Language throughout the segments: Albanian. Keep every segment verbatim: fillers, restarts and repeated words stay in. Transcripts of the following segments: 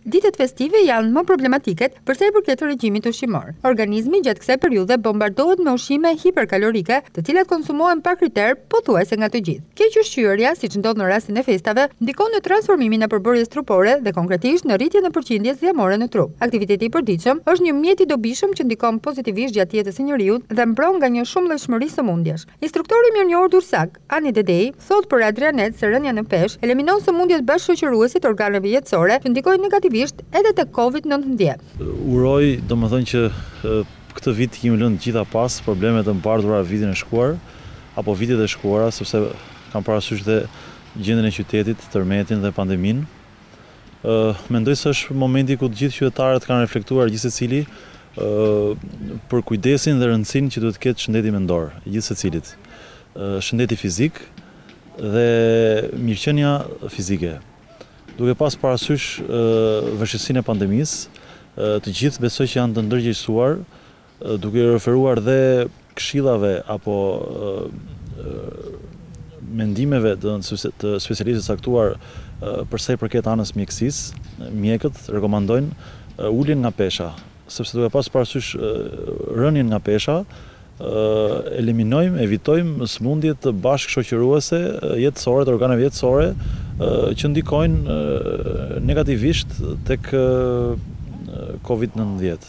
Ditët festive janë më problematike për sa i përket regjimit ushqimor. Organizmi gjatë kësaj periudhe bombardohet me ushqime hiperkalorike, të cilat konsumohen pa kriter pothuajse nga të gjithë. Keq ushqyerja, siç ndodh në rastin e festave, ndikon në transformimin e përbërjes trupore dhe konkretisht në rritjen e përqindjes dhjamore në trup. Aktiviteti i përditshëm është një mjet i dobishëm që ndikon pozitivisht gjatë jetës së njeriu dhe mbron nga një shumëllojshmëri sëmundjesh. Instruktori mirënjohur Durrës Dedej thot për Adrianet se rënja në peshë eliminon sëmundjet bashkëshoqëruese të organeve jetësore që ndikojnë negativisht edhe tek kovid nëntëmbëdhjetë. Uroj, domethënë që këtë vit kemi lënë gjitha pas problemet të mbardhura vitin e shkuar apo vitet e shkuara, sepse kam parasysh dhe gjendjen e qytetit, tërmetin dhe pandemin. Mendoj se është momenti ku të gjithë qytetarët kanë reflektuar gjithsecili për kujdesin dhe rëndësinë që duhet të ketë shëndeti mendor, gjithsecilit. Shëndeti fizik dhe mirëqenia fizike. Duke pas parasysh vështirësinë e pandemisë, të gjithë besoj që janë të ndërgjegjësuar, duke referuar dhe këshillave apo mendimeve të specialistëve të caktuar për sa i përket anës mjekësisë. Mjekët rekomandojnë uljen nga pesha, sepse duke pas parasysh rënien nga pesha, eliminojmë, evitojmë sëmundjet bashkëshoqëruese jetësore, të organeve jetësore, që ndikojnë negativisht tek kovid nëntëmbëdhjetë.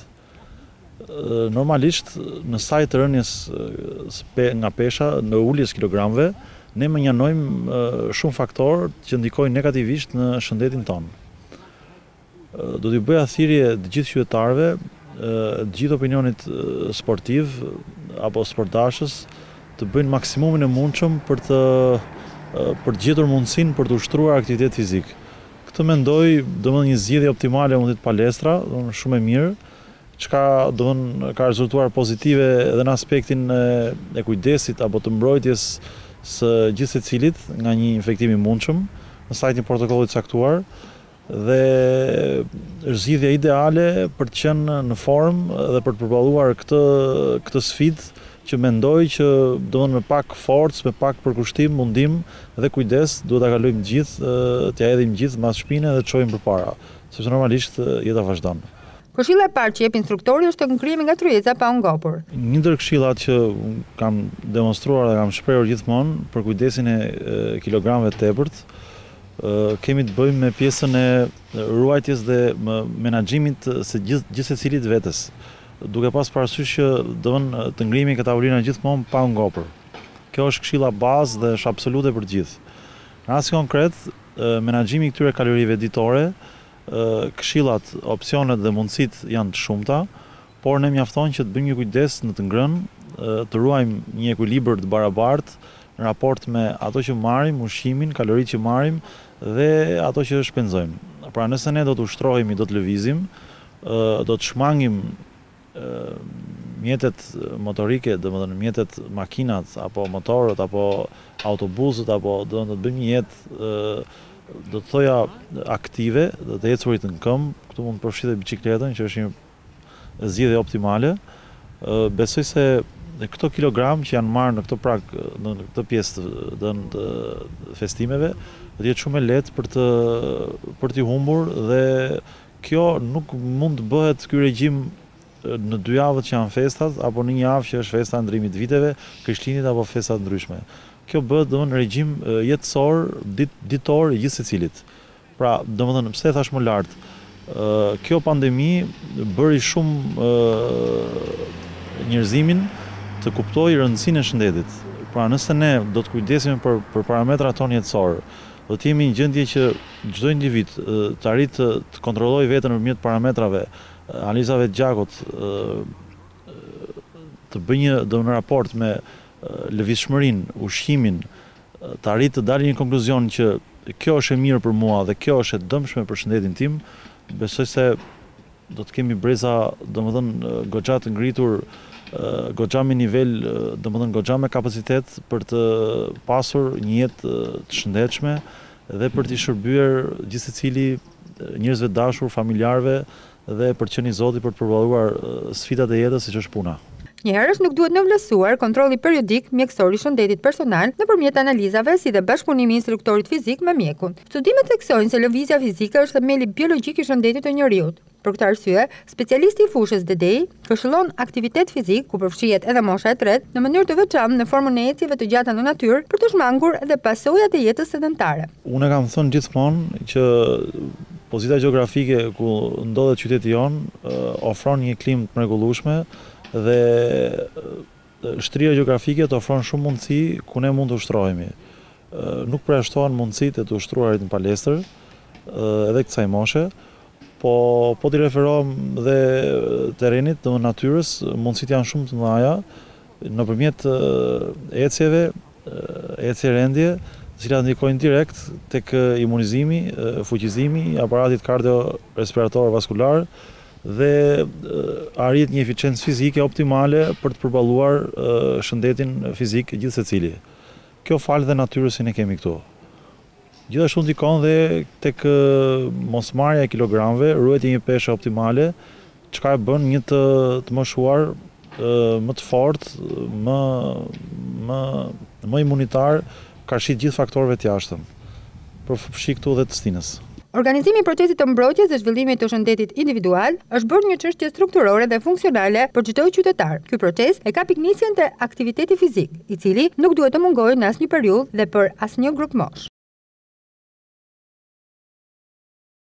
Normalisht, në sajt të rënjes nga pesha, në uljes kilogramëve, ne menjanojmë shumë faktorë që ndikojnë negativisht në shëndetin tonë. Do t'i bëja thirrje të gjithë qytetarëve, të gjithë opinionit sportiv apo sportdashës të bëjnë maksimumin e mundshëm për të për të gjetur mundësinë për të ushtruar aktivitet fizik. Këtë mendoj, domethënë një zgjidhje optimale mund të jetë palestra, domethënë shumë e mirë, çka domethënë ka rezultuar pozitive edhe në aspektin e kujdesit apo të mbrojtjes së gjithë secilit nga një infektim i mundshëm në sajt një protokolli të caktuar. Dhe është zgjidhja ideale për të qenë në formë dhe për të përballuar këtë këtë sfidë që mendoj që domethënë me pak forcë, me pak përkushtim, mundim dhe kujdes duhet ta kalojmë gjithë, t'ja hedhim gjithë mbas shpine dhe të çojmë përpara, sepse normalisht jeta vazhdon. Këshilla e parë që jep instruktori është të ngrihemi nga tryeza pa u ngopur. Një ndër këshillat që kam demonstruar dhe kam shprehur gjithmonë për kujdesin e kilogramëve të tepërt, kemi të bëjmë me pjesën e ruajtjes dhe menaxhimit së gjithë secilit vetes, duke pas parasysh që domethënë të ngrihemi nga tavolina gjithmonë pa u ngopur. Kjo është këshilla bazë dhe është absolute për gjithë. Në rast konkret, menaxhimi i këtyre kalorive ditore, këshillat, opsionet dhe mundësitë janë të shumta, por ne mjafton që të bëjmë një kujdes në të ngrënë, të ruajmë një ekuilibër të barabartë në raport me ato që marrim, ushqimin, kaloritë që marrim dhe ato që shpenzojmë. Pra nëse ne do të ushtrohemi, do të lëvizim, do të shmangim mjetet motorike, domethënë mjetet makinat apo motorët apo autobusët apo do të bëjmë një jetë do të thoja aktive, do të ecurit në këmbë, këtu mund të përfshihet bicikletën që është një zgjidhje optimale. Besoj se dhe këto kilogram që janë marrë në këtë prag, në këtë pjesë të, të festimeve, do të jetë shumë e lehtë për të për t'i humbur dhe kjo nuk mund të bëhet ky regjim në dy javët që janë festat apo në një javë që është festa ndrimit viteve, Krishtlindjet apo festa të ndryshme. Kjo bëhet domethënë regjim jetësor, dit, ditor i gjithë secilit. Pra, domethënë pse thash më lart, kjo pandemi bëri shumë njerëzimin të kuptojë rëndësinë e shëndetit. Pra nëse ne do të kujdesemi për, për parametrat tonë jetësor, do të jemi në gjendje që çdo individ të arrijë të, të kontrollojë veten nëpërmjet parametrave, analizave të gjakut, të bëjë një domethënë raport me lëvizshmërinë, ushqimin, të arrijë të dalë një konkluzion që kjo është e mirë për mua dhe kjo është e dëmshme për shëndetin tim, besoj se do të kemi breza domethënë goxha të ngritur, goxha me nivel, domethënë goxha me kapacitet për të pasur një jetë të shëndetshme dhe për t'i shërbyer gjithsecili njerëzve dashur, familjarëve dhe për të qenë i Zoti për të përballuar sfidat e jetës siç është puna. Asnjëherësh nuk duhet në vlerësuar kontrolli periodik mjekësor i shëndetit personal nëpërmjet analizave si dhe bashkëpunimi i instruktorit fizik me mjekun. Studimet theksojnë se lëvizja fizike është themeli biologjik i shëndetit të njeriut. Për këtë arsye, specialisti i fushës Dedej këshillon aktivitet fizik, ku përfshihet edhe mosha e tretë, në mënyrë të veçantë në formën e ecjeve të gjata në natyrë për të shmangur edhe pasojat e jetës sedentare. Unë kam thënë gjithmonë që pozita gjeografike ku ndodhet qyteti jonë ofron një klimë të mrekullueshme dhe shtria gjeografike të ofron shumë mundësi ku ne mund të ushtrohemi. Nuk përjashtohen mundësitë e të ushtruarit në palestër edhe kësaj moshe, po po t'i referohem dhe terrenit të natyrës, mundësitë janë shumë të mëdha nëpërmjet ecjeve, ecje rendje, të cilat ndikojnë direkt tek imunizimi, fuqizimi i aparatit kardiorespirator vaskular dhe arrit një eficiencë fizike optimale për të përballuar shëndetin fizik gjithë secili. Kjo falë dhe natyrës që ne kemi këtu. Gjithashtu ndikon dhe tek mosmarrja e kilogramëve, ruajtja e një peshe optimale, çka e bën një të, të moshuar më të fortë, më më më imunitar, ka shit gjithë faktorëve të jashtëm. Përfshi këtu dhe të stinës. Organizimi i procesit të mbrojtjes dhe zhvillimit të shëndetit individual është bërë një çështje strukturore dhe funksionale për çdo qytetar. Ky proces e ka piknisjen te aktiviteti fizik, i cili nuk duhet të mungojë në asnjë periudhë dhe për asnjë grup mosh.